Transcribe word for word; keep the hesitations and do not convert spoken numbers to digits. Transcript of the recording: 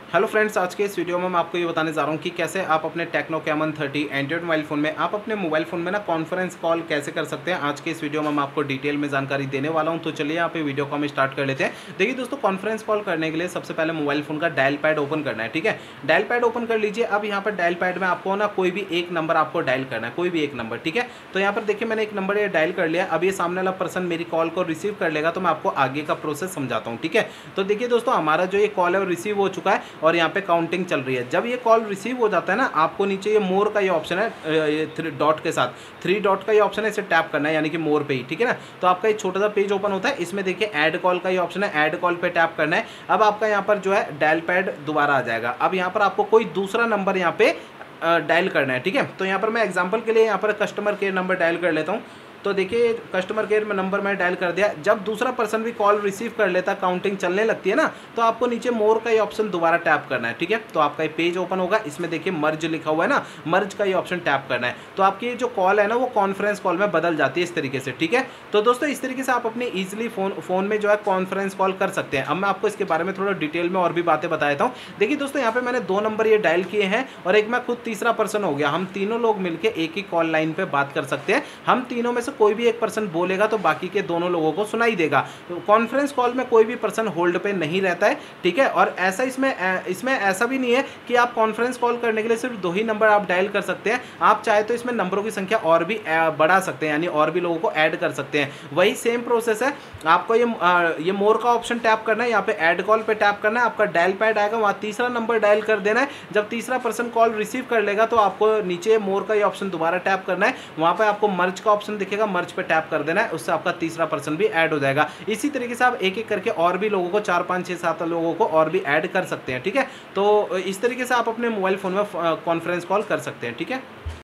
Hello friends, आज के इस वीडियो में मैं आपको ये बताने जा रहा हूँ कि कैसे आप अपने Tecno Camon thirty Android mobile phone में आप अपने मोबाइल फ़ोन में ना कॉन्फ्रेंस कॉल कैसे कर सकते हैं। आज के इस वीडियो में मैं आपको डिटेल में जानकारी देने वाला हूँ। तो चलिए यहाँ पे वीडियो को हम स्टार्ट कर लेते हैं। देखिए दोस्तों, कॉन्फ्रेंस कॉल करने के लिए सबसे पहले मोबाइल फ़ोन का डायल पैड ओपन करना है। ठीक है, डायल पैड ओपन कर लीजिए। अब यहाँ पर डायल पैड में आपको ना कोई भी एक नंबर आपको डायल करना है, कोई भी एक नंबर। ठीक है, तो यहाँ पर देखिए मैंने एक नंबर ये डायल कर लिया। अब ये सामने वाला पर्सन मेरी कॉल को रिसीव कर लेगा, तो मैं आपको आगे का प्रोसेस समझाता हूँ। ठीक है, तो देखिए दोस्तों, हमारा जो ये कॉल है वो रिसीव हो चुका है और यहाँ पे काउंटिंग चल रही है। जब ये कॉल रिसीव हो जाता है ना, आपको नीचे ये मोर का ये ऑप्शन है, ये थ्री डॉट के साथ थ्री डॉट का ये ऑप्शन है, इसे टैप करना है यानी कि मोर पे ही। ठीक है ना, तो आपका एक छोटा सा पेज ओपन होता है। इसमें देखिए ऐड कॉल का ये ऑप्शन है, ऐड कॉल पे टैप करना है। अब आपका यहाँ पर जो है डायल पैड दोबारा आ जाएगा। अब यहाँ पर आपको कोई दूसरा नंबर यहाँ पे डायल करना है। ठीक है, तो यहाँ पर मैं एग्जांपल के लिए यहाँ पर कस्टमर केयर नंबर डायल कर लेता हूँ। तो देखिए कस्टमर केयर में नंबर मैं डायल कर दिया। जब दूसरा पर्सन भी कॉल रिसीव कर लेता, काउंटिंग चलने लगती है ना, तो आपको नीचे मोर का ये ऑप्शन दोबारा टैप करना है। ठीक है, तो आपका ये पेज ओपन होगा। इसमें देखिए मर्ज लिखा हुआ है ना, मर्ज का ये ऑप्शन टैप करना है। तो आपकी जो कॉल है ना वो कॉन्फ्रेंस कॉल में बदल जाती है इस तरीके से। ठीक है, तो दोस्तों इस तरीके से आप अपनी ईजिली फोन फोन में जो है कॉन्फ्रेंस कॉल कर सकते हैं। अब मैं आपको इसके बारे में थोड़ा डिटेल में और भी बातें बता देता हूँ। देखिए दोस्तों, यहाँ पे मैंने दो नंबर ये डायल किए हैं और एक मैं खुद तीसरा पर्सन हो गया। हम तीनों लोग मिलकर एक ही कॉल लाइन पे बात कर सकते हैं। हम तीनों में से कोई भी एक पर्सन बोलेगा तो बाकी के दोनों लोगों को सुनाई देगा। तो कॉन्फ्रेंस कॉल में कोई भी पर्सन होल्ड पे नहीं रहता है। ठीक है, और ऐसा इसमें इसमें ऐसा भी नहीं है कि आप कॉन्फ्रेंस कॉल करने के लिए सिर्फ दो ही नंबर आप डायल कर सकते हैं। आप चाहे तो इसमें नंबरों की संख्या और भी बढ़ा सकते हैं, यानी और भी लोगों को ऐड कर सकते हैं। वही सेम प्रोसेस है। आपको ये ये मोर का ऑप्शन टैप करना है, यहाँ पे ऐड कॉल पे टैप करना है। आपका डायल पैड आएगा, वहाँ तीसरा नंबर डायल कर देना है। जब तीसरा पर्सन कॉल रिसीव कर लेगा तो आपको नीचे मोर का ये ऑप्शन दोबारा टैप करना है। वहाँ पे आपको मर्ज का ऑप्शन दिखेगा, मर्ज पे टैप कर देना है। उससे आपका तीसरा पर्सन भी ऐड हो जाएगा। इसी तरीके से आप एक एक करके और भी लोगों को, चार पाँच छः सात लोगों को और भी ऐड कर सकते हैं। ठीक है, तो इस तरीके से आप अपने मोबाइल फोन में कॉन्फ्रेंस कॉल कर सकते हैं। ठीक है।